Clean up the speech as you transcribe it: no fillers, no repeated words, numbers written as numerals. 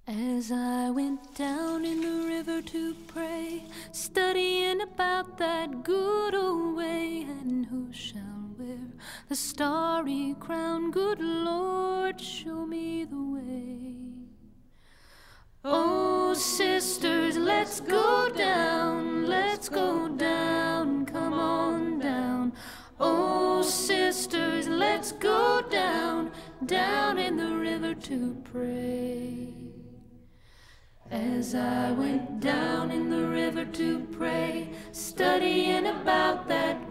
As I went down in the river to pray, studying about that good old way, and who shall wear the starry crown? Good Lord, show me the way. Oh, sisters, let's go down, come on down. Oh, sisters, let's go down, down in the river to pray. As I went down in the river to pray, studying about that